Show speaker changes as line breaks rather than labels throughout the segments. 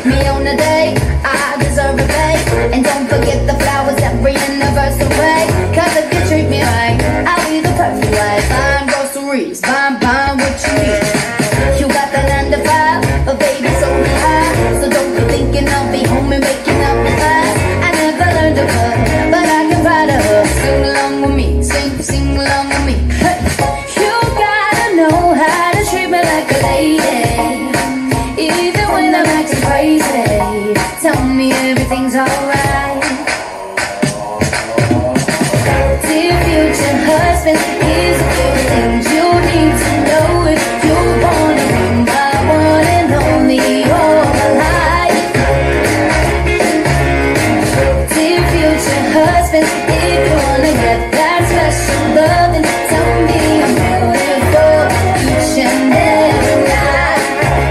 me on a date, I deserve a babe. And don't forget the flowers every anniversary. Cause if you treat me right, I'll be the perfect wife. Buying groceries, buying what you need. You got the 9 to 5, but baby so high. So don't be thinking I'll be home and making up the pies. I never learned to cook, but I can ride a hook. Sing along with me, sing along with me. Hey. You gotta know how to treat me like a lady, even when I'm acting crazy. Tell me everything's alright. Dear future husband, here's a few things you need to know if you wanna be my one and only all my life. Dear future husband, if you wanna get that special loving, tell me I'm beautiful each and every night.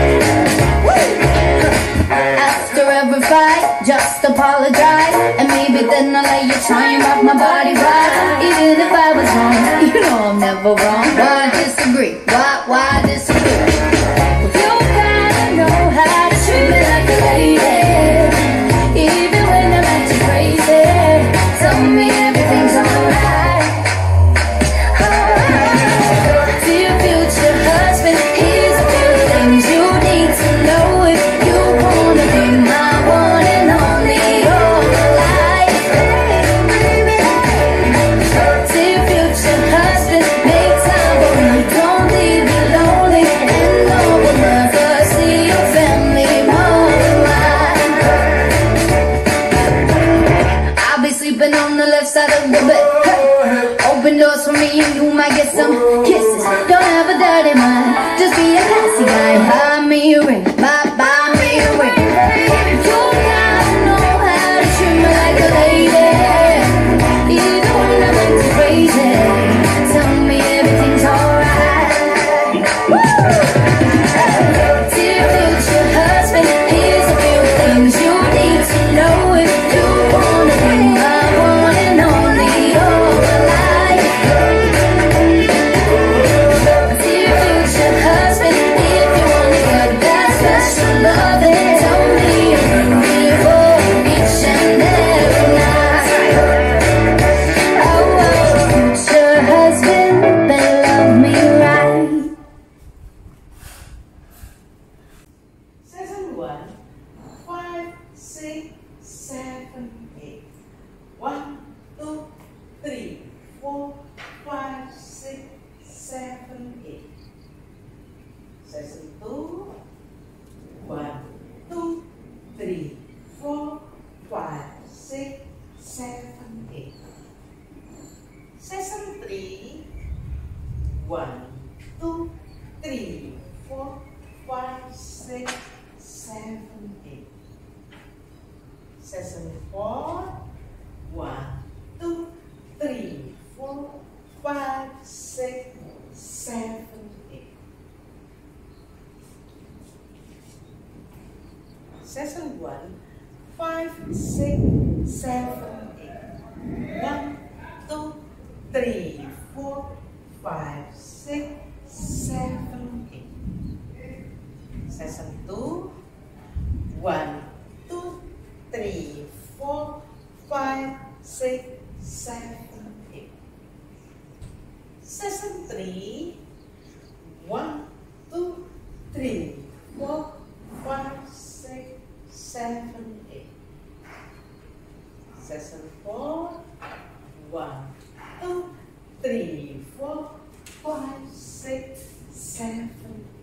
After every fight, just apologize, and maybe then I'll let you try and rock my body right. Even if I was wrong, you know I'm never wrong. Why disagree? Why disagree? You gotta know how to treat me like a lady, even when I'm acting crazy. Tell me everything's alright. Dear future husband, here's a few things you need to know if you wanna be my one and only all my life. Dear future husband, make time for me, don't leave me lonely. And no one ever see your family more than mine. I'll be sleeping on the left side of the bed. Hey. Open doors for me and you might get some kisses. Don't have a dirty mind, just be a classy guy. Buy me a ring, buy me a ring. You gotta know how to treat me like a lady, even when I'm acting crazy. Tell me everything's alright. Dear future husband, here's a few things you need to know if you wanna be my one and only all my life. Dear future husband, if you wanna get that special loving, tell me I'm beautiful each and every night. Oh, future husband, better love me right.
Season 1, 5, 6, 7, 8. 1, 2, 3, 4, 5, 6, 7, 8. Season 2, 1, 2, 3, 4, 5, 6, 7, 8. Season 3, 1, 2, 3, 4, 5, 6, 7, 8. Season 4, 1, 2, 3, 4, 5, 6, 7, 8. Season 1, 5, 6, 7, 8. 1, 2, 3, 4, 5, 6, 7, 8. Season 2, 1, 2, 3, 4, 5, 6, 7, 8. Season 3, 1, 2, 3, 4, 5, 6, 7, 8. Season 4, 1, 2, 3, 4, 5, 6, 7,